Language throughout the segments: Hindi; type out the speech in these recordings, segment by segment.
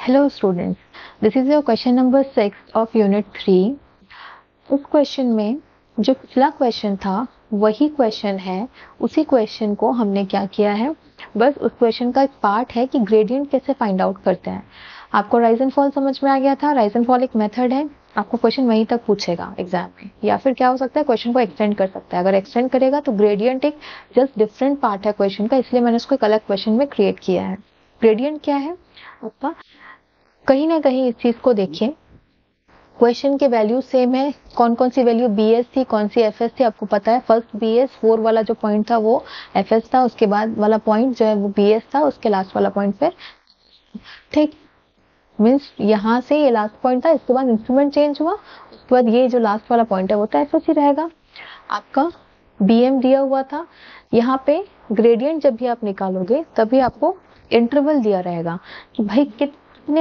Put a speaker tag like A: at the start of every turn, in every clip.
A: Hello students, this is your question number 6 of unit 3. इस क्वेश्चन में जो पिछला क्वेश्चन था वही क्वेश्चन है. उसी क्वेश्चन को हमने क्या किया है, बस उस क्वेश्चन का एक पार्ट है कि ग्रेडियंट कैसे फाइंड आउट करते हैं. आपको राइज एंड फॉल समझ में आ गया था. राइज एंड फॉल एक मेथड है. आपको क्वेश्चन वहीं तक पूछेगा एग्जाम में, या फिर क्या हो सकता है क्वेश्चन को एक्सटेंड कर सकता है. अगर एक्सटेंड करेगा तो ग्रेडियंट एक जस्ट डिफरेंट पार्ट है क्वेश्चन का, इसलिए मैंने उसको एक अलग क्वेश्चन में क्रिएट किया है. ग्रेडियंट क्या है आपका, कहीं ना कहीं इस चीज को देखिए. क्वेश्चन के वैल्यू सेम है. कौन कौन सी वैल्यू बीएस थी, कौन सी एफएस थी, आपको पता है. फर्स्ट बीएस 4 वाला जो पॉइंट था वो एफएस था, उसके बाद वाला पॉइंट जो है वो बीएस था, उसके लास्ट वाला पॉइंट पे. ठीक, मीन्स यहाँ से ये लास्ट पॉइंट था, इसके बाद इंस्ट्रूमेंट चेंज हुआ, उसके बाद ये जो लास्ट वाला पॉइंट है वो तो एफएस ही रहेगा. आपका बीएम दिया हुआ था. यहाँ पे ग्रेडियंट जब भी आप निकालोगे तभी आपको इंटरवल दिया रहेगा कि भाई कितने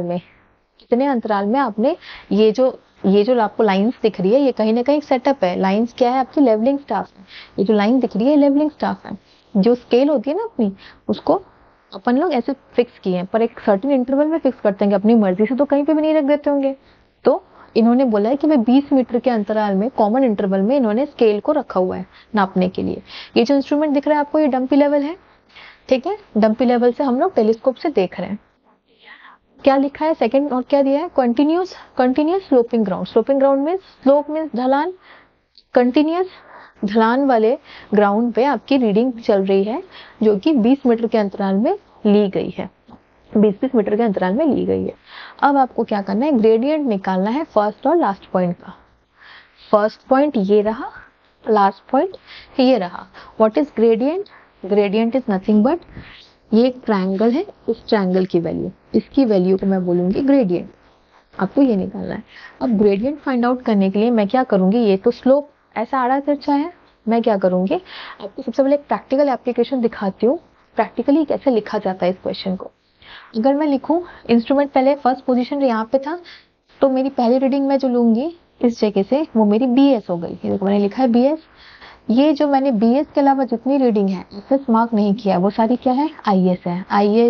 A: अंतराल में आपने ये जो आपको लाइंस दिख रही है ये कहीं ना कहीं सेटअप है. लाइंस क्या है, आपकी लेवलिंग स्टाफ है. ये जो लाइन दिख रही है लेवलिंग स्टाफ है. जो स्केल होती है ना अपनी, उसको अपन लोग ऐसे फिक्स किए हैं, पर एक सर्टेन इंटरवल में फिक्स करते हैं कि अपनी मर्जी से तो कहीं पे भी नहीं रख देते होंगे. तो इन्होंने बोला है कि भाई 20 मीटर के अंतराल में कॉमन इंटरवल में इन्होंने स्केल को रखा हुआ है नापने के लिए. ये जो इंस्ट्रूमेंट दिख रहा है आपको, ये डंपी लेवल है. ठीक है, डंपी लेवल से हम लोग टेलीस्कोप से देख रहे हैं. क्या लिखा है सेकंड, और क्या दिया है, continuous sloping ground. Sloping ground में स्लोप मींस ढलान. कंटिन्यूस ढलान वाले ग्राउंड पे आपकी रीडिंग चल रही है जो कि 20 मीटर के अंतराल में ली गई है. 20 मीटर के अंतराल में ली गई है. अब आपको क्या करना है, ग्रेडियंट निकालना है फर्स्ट और लास्ट पॉइंट का. फर्स्ट पॉइंट ये रहा, लास्ट पॉइंट ये रहा. What is gradient? Gradient is nothing but, ये एक ट्रायंगल है, इस ट्रायंगल की वैल्यू, इसकी वैल्यू को मैं बोलूंगी ग्रेडियंट. आपको ये निकालना है. अब ग्रेडियंट फाइंड आउट करने के लिए मैं क्या करूंगी, ये तो स्लोप ऐसा आड़ा तिरछा है, मैं क्या करूंगी, आपको सबसे पहले एक प्रैक्टिकल एप्लीकेशन दिखाती हूँ, प्रैक्टिकली कैसे लिखा जाता है इस क्वेश्चन को. अगर मैं लिखूं, इंस्ट्रूमेंट पहले फर्स्ट पोजीशन यहाँ पे था, तो मेरी पहली रीडिंग मैं जो लूंगी इस जगह से वो मेरी बीएस हो गई. देखो मैंने लिखा है बीएस. ये जो मैंने बीएस के अलावा जितनी रीडिंग है एफएस मार्क नहीं किया, वो सारी क्या है, आईएस है.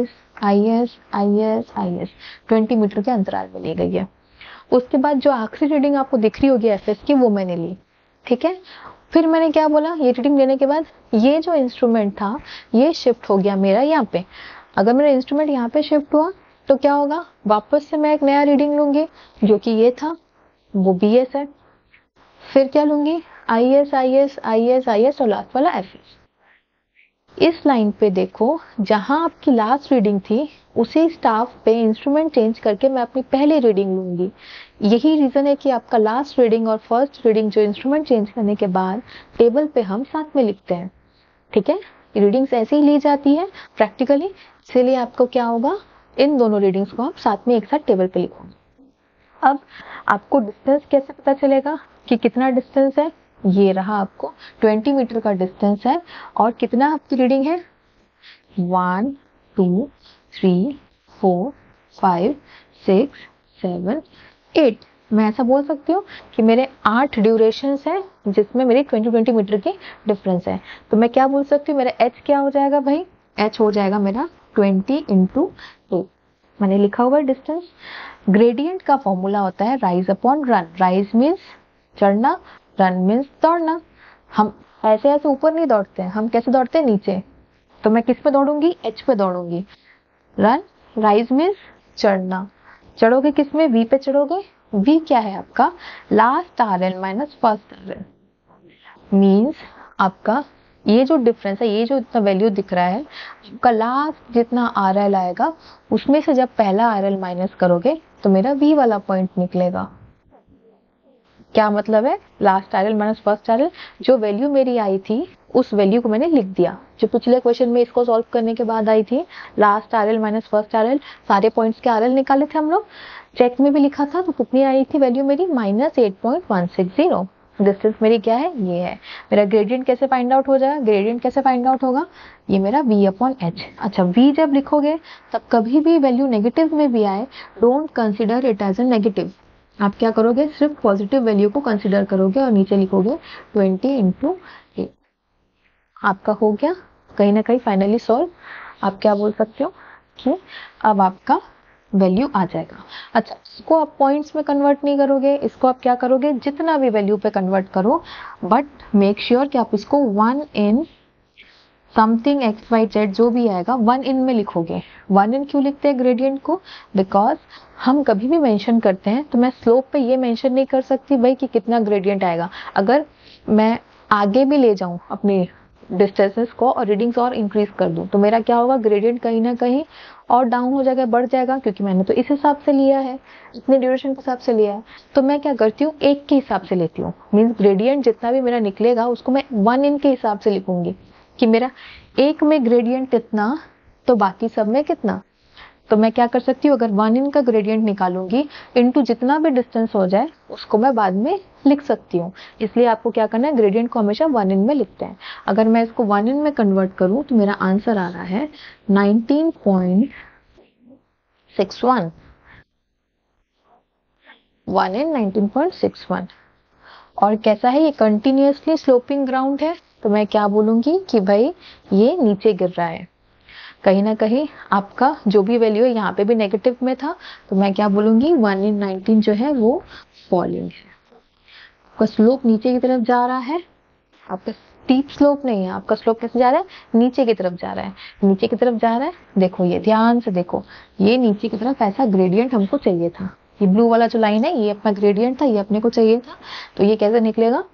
A: आईएस 20 मीटर के अंतराल में ली गई है. उसके बाद जो आखिरी रीडिंग आपको दिख रही होगी एफएस की, वो मैंने ली. ठीक है, फिर मैंने क्या बोला, ये रीडिंग लेने के बाद ये जो इंस्ट्रूमेंट था ये शिफ्ट हो गया मेरा यहाँ पे. अगर मेरा इंस्ट्रूमेंट यहाँ पे शिफ्ट हुआ तो क्या होगा, वापस से मैं एक नया रीडिंग लूंगी जो कि ये था, वो बीएस है. फिर क्या लूंगी, आईएस और लास्ट वाला एफएस. इस लाइन पे देखो, जहां आपकी लास्ट रीडिंग थी उसी स्टाफ पे इंस्ट्रूमेंट चेंज करके मैं अपनी पहली रीडिंग लूंगी. यही रीजन है कि आपका लास्ट रीडिंग और फर्स्ट रीडिंग जो इंस्ट्रूमेंट चेंज करने के बाद टेबल पे हम साथ में लिखते हैं. ठीक है, रीडिंग्स ऐसे ही ली जाती है प्रैक्टिकली, इसीलिए आपको क्या होगा, इन दोनों रीडिंग्स को आप साथ में एक साथ टेबल पे लिखोगे. अब आपको डिस्टेंस कैसे पता चलेगा कि कितना डिस्टेंस है, ये रहा आपको 20 मीटर का डिस्टेंस है. और कितना आपकी रीडिंग है, 1 2 3 4 5 6 7 8. मैं ऐसा बोल सकती हूँ कि मेरे 8 ड्यूरेशंस है जिसमें मेरी 20 मीटर की डिफरेंस है. तो मैं क्या बोल सकती हूँ, मेरा एच क्या हो जाएगा भाई, एच हो जाएगा मेरा 20 इंटू 2. मैंने लिखा हुआ है डिस्टेंस. ग्रेडियंट का फॉर्मूला होता है rise upon run. Rise means चढ़ना, रन मीन्स दौड़ना. हम ऐसे ऐसे ऊपर नहीं दौड़ते हैं, हम कैसे दौड़ते हैं, नीचे. तो मैं किस पे दौड़ूंगी, एच पे दौड़ूंगी. रन, राइज मीन्स चढ़ना. चढ़ोगे किस में, वी पे चढ़ोगे. वी क्या है आपका, last RL minus first RL. Means आपका ये जो डिफरेंस है, ये जो इतना वैल्यू दिख रहा है, आपका लास्ट जितना आरएल आएगा उसमें से जब पहला आरएल माइनस करोगे तो मेरा वी वाला पॉइंट निकलेगा. क्या मतलब है, last RL minus first RL. जो वैल्यू मेरी आई थी उस वैल्यू को मैंने लिख दिया, जो पिछले क्वेश्चन में इसको सॉल्व करने के बाद आई थी. Last RL minus first RL, सारे पॉइंट्स के आरएल निकाले थे हम लोग, चेक में भी लिखा था. तो कितनी आई थी वैल्यू मेरी, -8.160. डिस्टेंस मेरी क्या है, ये है. मेरा ग्रेडियंट कैसे फाइंड आउट हो जाएगा, ग्रेडियंट कैसे फाइंड आउट होगा, ये मेरा v अपॉन एच. अच्छा, v जब लिखोगे तब कभी भी वैल्यू नेगेटिव में भी आए, don't consider it as a negative. आप क्या करोगे, सिर्फ पॉजिटिव वैल्यू को कंसिडर करोगे और नीचे लिखोगे 20 इंटू 8. आपका हो गया कहीं ना कहीं फाइनली सॉल्व. आप क्या बोल सकते हो कि अब आपका वैल्यू आ जाएगा। अच्छा, इसको आप पॉइंट्स में कन्वर्ट नहीं करोगे, इसको आप क्या करोगे, जितना भी वैल्यू पे कन्वर्ट करो, बट मेक श्योर कि आप इसको 1 in something X Y Z जो भी आएगा 1 इन में लिखोगे। 1 इन क्यों लिखते हैं ग्रेडियंट को, बिकॉज हम कभी भी मेंशन करते हैं तो मैं स्लोप पे ये मेंशन नहीं कर सकती भाई कि कितना ग्रेडियंट आएगा। अगर मैं आगे भी ले जाऊं अपनी डिस्टेंसेस को और रीडिंग्स और इंक्रीज कर दूं तो मेरा क्या होगा, ग्रेडियंट कहीं ना कहीं और डाउन हो जाएगा, बढ़ जाएगा, क्योंकि मैंने तो इस हिसाब से लिया है, इतने ड्यूरेशन के हिसाब से लिया है। तो मैं क्या करती हूँ, एक के हिसाब से लेती हूँ, मीन्स ग्रेडियंट जितना भी मेरा निकलेगा उसको मैं 1 इन के हिसाब से लिखूंगी कि मेरा एक में ग्रेडियंट कितना तो बाकी सब में कितना। तो मैं क्या कर सकती हूँ, अगर 1 इन का ग्रेडियंट निकालूंगी इनटू जितना भी डिस्टेंस हो जाए उसको मैं बाद में लिख सकती हूँ। इसलिए आपको क्या करना है, ग्रेडियंट को हमेशा 1 इन में लिखते हैं। अगर मैं इसको 1 इन में कन्वर्ट करूँ तो मेरा आंसर आ रहा है 19.61, 1 इन 19.61। और कैसा है, ये कंटिन्यूअसली स्लोपिंग ग्राउंड है, तो मैं क्या बोलूंगी कि भाई ये नीचे गिर रहा है, कहीं ना कहीं आपका जो भी वैल्यू है यहाँ पे भी नेगेटिव में था, तो मैं क्या बोलूंगी 1 इन 19 जो है वो फॉलिंग है, आपका स्लोप नीचे की तरफ जा रहा है। आपका स्टीप स्लोप नहीं है, आपका स्लोप कैसे जा रहा है, नीचे की तरफ जा रहा है, नीचे की तरफ जा रहा है। देखो ये ध्यान से देखो, ये नीचे की तरफ ऐसा ग्रेडियंट हमको चाहिए था, ये ब्लू वाला जो लाइन है ये अपना ग्रेडियंट था, ये अपने को चाहिए था। तो ये कैसे निकलेगा,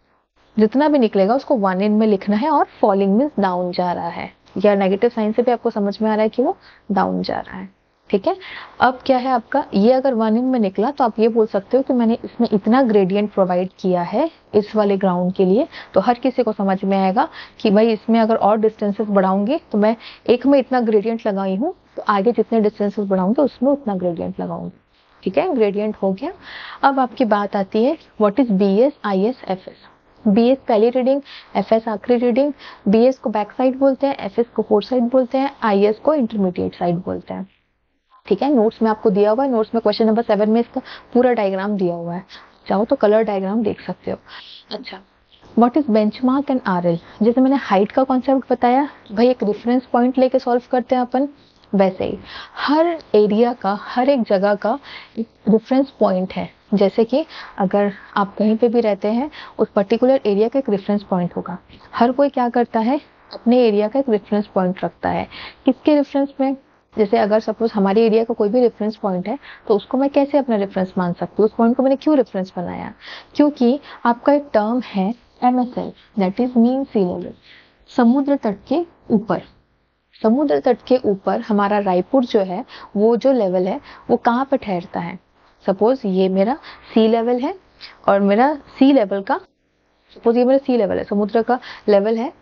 A: जितना भी निकलेगा उसको 1 इन में लिखना है, और फॉलिंग मीन्स डाउन जा रहा है, या नेगेटिव साइन से भी आपको समझ में आ रहा है कि वो डाउन जा रहा है। ठीक है, अब क्या है आपका, ये अगर 1 इन में निकला तो आप ये बोल सकते हो कि मैंने इसमें इतना ग्रेडियंट प्रोवाइड किया है इस वाले ग्राउंड के लिए, तो हर किसी को समझ में आएगा कि भाई इसमें अगर और डिस्टेंसेस बढ़ाऊंगी तो मैं एक में इतना ग्रेडियंट लगाई हूँ तो आगे जितने डिस्टेंसेस बढ़ाऊंगी उसमें उतना ग्रेडियंट लगाऊंगी। ठीक है, ग्रेडियंट हो गया। अब आपकी बात आती है what is BS, IS, FS। BS पहली रीडिंग, FS आखिरी रीडिंग। BS को बैक साइड बोलते हैं, FS को फोर साइड बोलते हैं, IS को इंटरमीडिएट साइड बोलते हैं। ठीक है, नोट्स में आपको दिया हुआ है, नोट्स में क्वेश्चन नंबर 7 में इसका पूरा डायग्राम दिया हुआ है, चाहो तो कलर डायग्राम देख सकते हो। अच्छा, what is benchmark and RL। जैसे मैंने हाइट का कॉन्सेप्ट बताया, भाई एक रेफरेंस पॉइंट लेके सॉल्व करते हैं अपन, वैसे ही हर एरिया का, हर एक जगह का एक रेफरेंस पॉइंट है। जैसे कि अगर आप कहीं पे भी रहते हैं उस पर्टिकुलर एरिया का एक रेफरेंस पॉइंट होगा। हर कोई क्या करता है, अपने एरिया का एक रेफरेंस पॉइंट रखता है। किसके रेफरेंस में, जैसे अगर सपोज हमारे एरिया का कोई भी रेफरेंस पॉइंट है तो उसको मैं कैसे अपना रेफरेंस मान सकती हूँ, उस पॉइंट को मैंने क्यों रेफरेंस बनाया, क्योंकि आपका एक टर्म है MSL, that is mean sea level. समुद्र तट के ऊपर, समुद्र तट के ऊपर हमारा रायपुर जो है, वो जो लेवल है वो कहाँ पे ठहरता है। सपोज ये मेरा सी लेवल है, और मेरा सी लेवल का, सपोज ये मेरा सी लेवल है, समुद्र का लेवल है,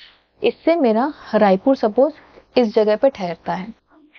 A: इससे मेरा रायपुर सपोज इस जगह पे ठहरता है।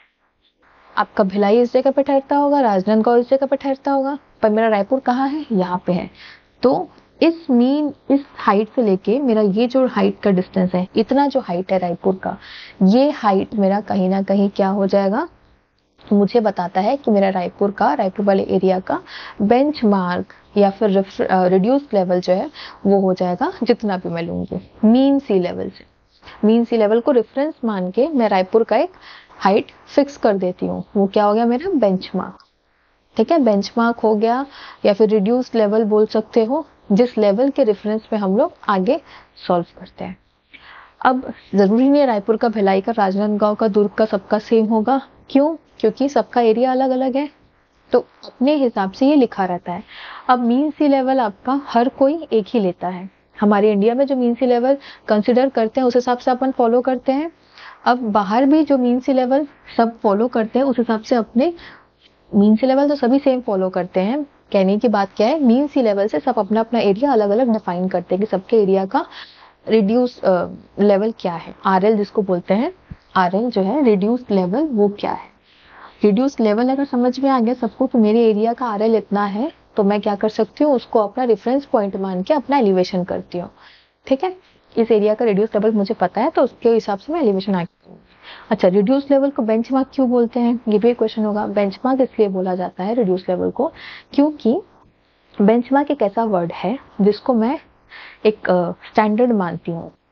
A: आपका भिलाई इस जगह पे ठहरता होगा, राजनांदगांव इस जगह पे ठहरता होगा, पर मेरा रायपुर कहाँ है, यहाँ पे है। तो इस हाइट से लेके मेरा ये जो हाइट का डिस्टेंस है, इतना जो हाइट है रायपुर का, ये हाइट मेरा कहीं ना कहीं क्या हो जाएगा, मुझे बताता है कि मेरा रायपुर वाले एरिया का बेंचमार्क या फिर रिड्यूस्ड लेवल जो है वो हो जाएगा, जितना भी मैं लूंगी मीन सी लेवल से। मीन सी लेवल को रेफरेंस मान के मैं रायपुर का एक हाइट फिक्स कर देती हूँ, वो क्या हो गया मेरा बेंचमार्क। ठीक है, बेंचमार्क हो गया, या फिर रिड्यूस्ड लेवल बोल सकते हो, जिस लेवल के रेफरेंस पे हम लोग आगे सॉल्व करते हैं। अब जरूरी नहीं है रायपुर का, भिलाई का, राजनांदगांव का, दुर्ग का सबका सेम होगा। क्यों, क्योंकि सबका एरिया अलग अलग है, तो अपने हिसाब से ये लिखा रहता है। अब मीन सी लेवल आपका हर कोई एक ही लेता है, हमारे इंडिया में जो मीन सी लेवल कंसिडर करते हैं उस हिसाब से अपन फॉलो करते हैं। अब बाहर भी जो मीन सी लेवल सब फॉलो करते हैं उस हिसाब से अपने मीन सी लेवल तो सभी सेम फॉलो करते हैं। कहने की बात क्या है, मीन सी लेवल से सब अपना अपना एरिया अलग अलग डिफाइन करते हैं कि सबके एरिया का रिड्यूस लेवल क्या है। RL जिसको बोलते हैं, RL जो है रिड्यूस लेवल, वो क्या है। रिड्यूस लेवल अगर समझ में आ गया सबको कि मेरे एरिया का RL इतना है, तो मैं क्या कर सकती हूँ, उसको अपना रेफरेंस पॉइंट मान के अपना एलिवेशन करती हूँ। ठीक है, इस एरिया का रिड्यूस लेवल मुझे पता है तो उसके हिसाब से मैं एलिवेशन आती हूँ। अच्छा, रिड्यूस लेवल को बेंचमार्क क्यों बोलते हैं, ये भी क्वेश्चन होगा। बेंचमार्क इसलिए बोला जाता है रिड्यूस लेवल को क्योंकि बेंचमार्क एक ऐसा वर्ड है जिसको मैं एक स्टैंडर्ड मानती हूँ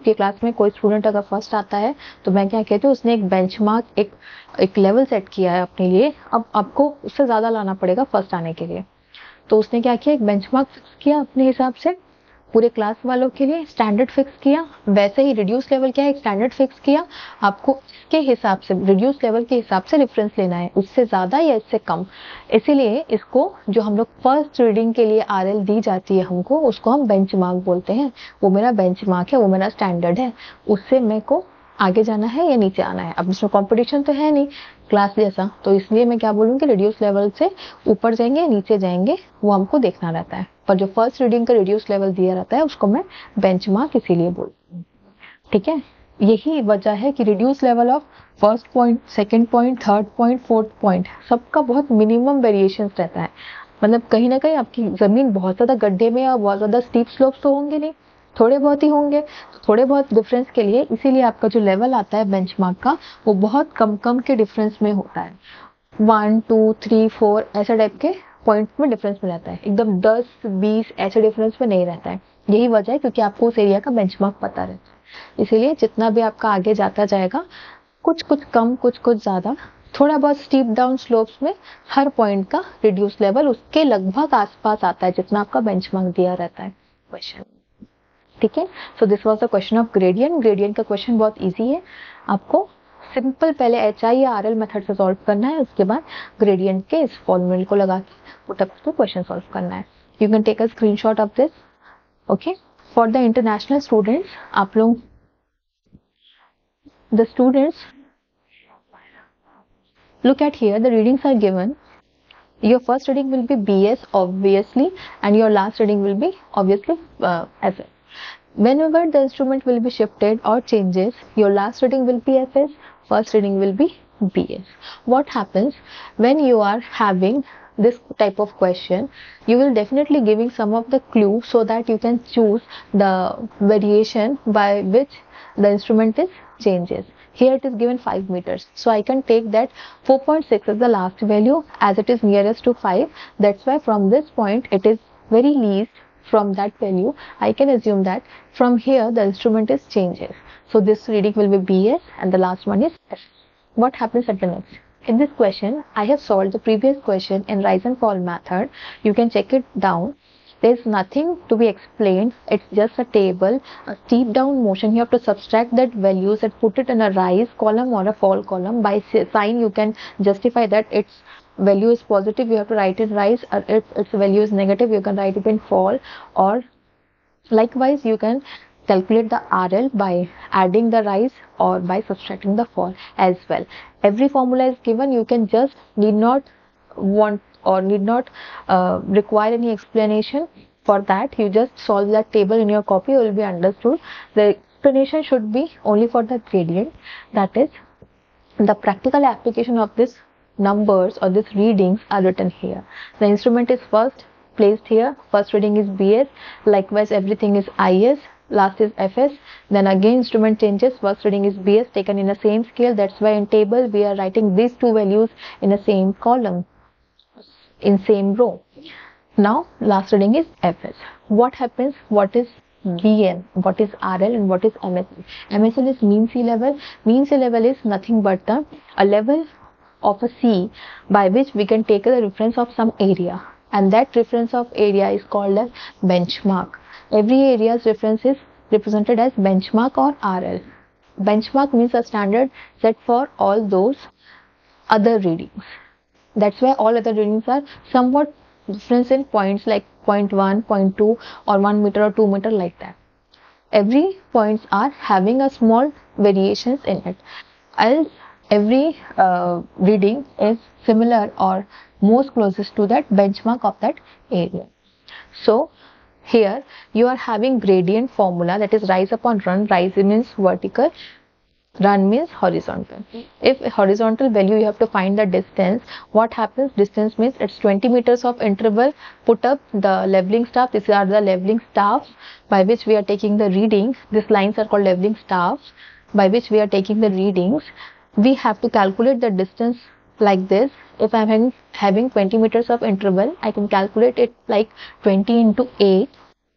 A: आपके क्लास में कोई स्टूडेंट अगर फर्स्ट आता है तो मैं क्या कहती हूँ, उसने एक बेंचमार्क, एक लेवल सेट किया है अपने लिए, अब आपको उससे ज़्यादा लाना पड़ेगा फर्स्ट आने के लिए। तो उसने क्या किया, एक बेंचमार्क फिक्स किया अपने हिसाब से पूरे क्लास वालों के लिए, स्टैंडर्ड फिक्स किया। वैसे ही रिड्यूस लेवल क्या है, एक स्टैंडर्ड फिक्स किया। आपको इसके हिसाब से, रिड्यूस लेवल के हिसाब से रेफरेंस लेना है, उससे ज़्यादा या इससे कम। इसीलिए इसको जो हम लोग फर्स्ट रीडिंग के लिए आरएल दी जाती है हमको, उसको हम बेंचमार्क बोलते हैं। वो मेरा बेंचमार्क है, वो मेरा स्टैंडर्ड है, उससे मेरे को आगे जाना है या नीचे आना है। अब इसमें कंपटीशन तो है नहीं क्लास जैसा, तो इसलिए मैं क्या बोलूँगी, रिड्यूस लेवल से ऊपर जाएंगे या नीचे जाएंगे वो हमको देखना रहता है। पर जो फर्स्ट रीडिंग का रिड्यूस लेवल दिया रहता है उसको मैं बेंचमार्क इसीलिए बोलती हूँ। ठीक है, यही वजह है कि reduce level of first point, second point, third point, fourth point, सबका बहुत मिनिमम वेरिएशन रहता है। मतलब कहीं ना कहीं आपकी जमीन बहुत ज्यादा गड्ढे में और बहुत ज्यादा स्टीप स्लोप्स तो होंगे नहीं, थोड़े बहुत ही होंगे। तो थोड़े बहुत डिफरेंस के लिए इसीलिए आपका जो लेवल आता है बेंचमार्क का, वो बहुत कम कम के डिफरेंस में होता है। 1 2 3 4 ऐसे टाइप के पॉइंट में डिफरेंस में रहता है, एकदम 10-20 ऐसे डिफरेंस में नहीं रहता है। यही वजह है क्योंकि आपको उस एरिया का बेंचमार्क पता रहता है। इसीलिए जितना भी आपका आगे जाता जाएगा, कुछ कुछ कम, कुछ कुछ ज्यादा, थोड़ा बहुत स्टीप डाउन स्लोप्स में हर पॉइंट का रिड्यूस लेवल उसके लगभग आसपास आता है जितना आपका बेंचमार्क दिया रहता है क्वेश्चन। ठीक है, so this was the question of gradient. Gradient का क्वेश्चन बहुत इजी है, आपको सिंपल पहले HI या RL मेथड से सॉल्व करना है, उसके बाद ग्रेडियंट के इस फॉर्मूले को लगा के पुट अप पे क्वेश्चन सॉल्व करना है। You can take a screenshot of this. Okay, for the international students, आप लोग the students look at here, the readings are given. Your first reading will be BS obviously, and your last reading will be obviously FS. Whenever the instrument will be shifted or changes, your last reading will be FS, first reading will be BS. What happens when you are having this type of question? You will definitely giving some of the clue so that you can choose the variation by which the instrument is changes. Here it is given 5 meters, so I can take that 4.6 is the last value as it is nearest to 5. That's why from this point it is very least from that value. I can assume that from here the instrument is changes. So this reading will be BS and the last one is S. What happens at the next? In this question, I have solved the previous question in rise and fall method. You can check it down. There's nothing to be explained. It's just a table, a steep down motion. You have to subtract that values and put it in a rise column or a fall column. By sign, you can justify that its value is positive, you have to write in rise, or if its value is negative, you can write it in fall. Or likewise, you can calculate the RL by adding the rise or by subtracting the fall as well. Every formula is given. You can just need not want or need not require any explanation for that. You just solve that table in your copy, you will be understood. The explanation should be only for the gradient, that is the practical application of this numbers or this readings are written here. The instrument is first placed here, first reading is BS, likewise everything is IS, last is FS, then again instrument changes, first reading is BS taken in the same scale. That's why in table we are writing these two values in the same column, in same row. Now last reading is FS. What happens? What is BN? What is RL and what is MSL? MSL is mean sea level. Mean sea level is nothing but a level of a sea by which we can take the reference of some area, and that reference of area is called as benchmark. Every area's reference is represented as benchmark or RL. Benchmark means a standard set for all those other readings. That's why all other readings are somewhat different in points, like 0.1, 0.2 or 1 meter or 2 meter, like that. Every points are having a small variations in it, as every reading is similar or most closest to that benchmark of that area. So here you are having gradient formula, that is rise upon run. Rise means vertical, run means horizontal. If horizontal value, you have to find the distance. What happens? Distance means it's 20 meters of interval. Put up the leveling staff. These are the leveling staffs by which we are taking the readings. These lines are called leveling staffs by which we are taking the readings. We have to calculate the distance like this. If I am having 20 meters of interval, I can calculate it like 20 into 8.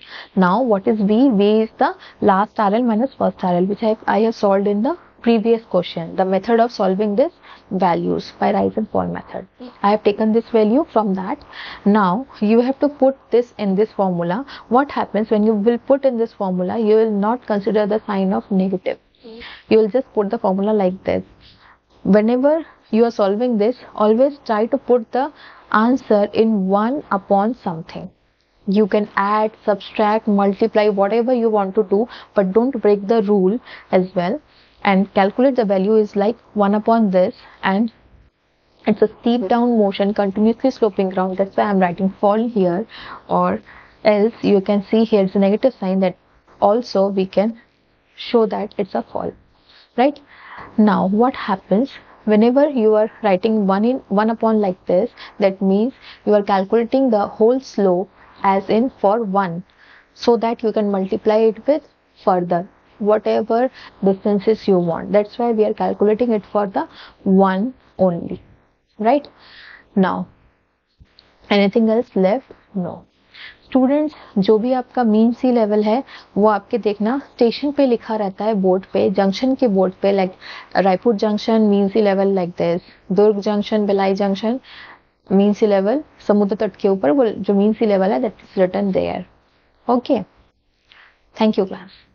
A: Now what is V? V is the last RL minus first RL, which I have solved in the previous question. The method of solving this values by rise and fall method. I have taken this value from that. Now you have to put this in this formula. What happens when you will put in this formula? You will not consider the sign of negative. You will just put the formula like this. Whenever you are solving this, always try to put the answer in 1 upon something. You can add, subtract, multiply, whatever you want to do, but don't break the rule as well. And calculate the value is like 1 upon this, and it's a steep down motion, continuously sloping ground. That's why I'm writing fall here, or else you can see here it's a negative sign, that also we can show that it's a fall, right? Now what happens whenever you are writing 1 upon like this? That means you are calculating the whole slope as in for 1, so that you can multiply it with further whatever distances you want. That's why we are calculating it for the 1 only, right? Now anything else left? No. Students, जो भी आपका मीन सी लेवल है वो आपके देखना स्टेशन पे लिखा रहता है बोर्ड पे, जंक्शन के बोर्ड पे, like Raipur junction mean sea level like this, Durg junction, Bhilai junction mean sea level, समुद्र तट के ऊपर वो जो मीन सी लेवल है that is written there. Okay, thank you class.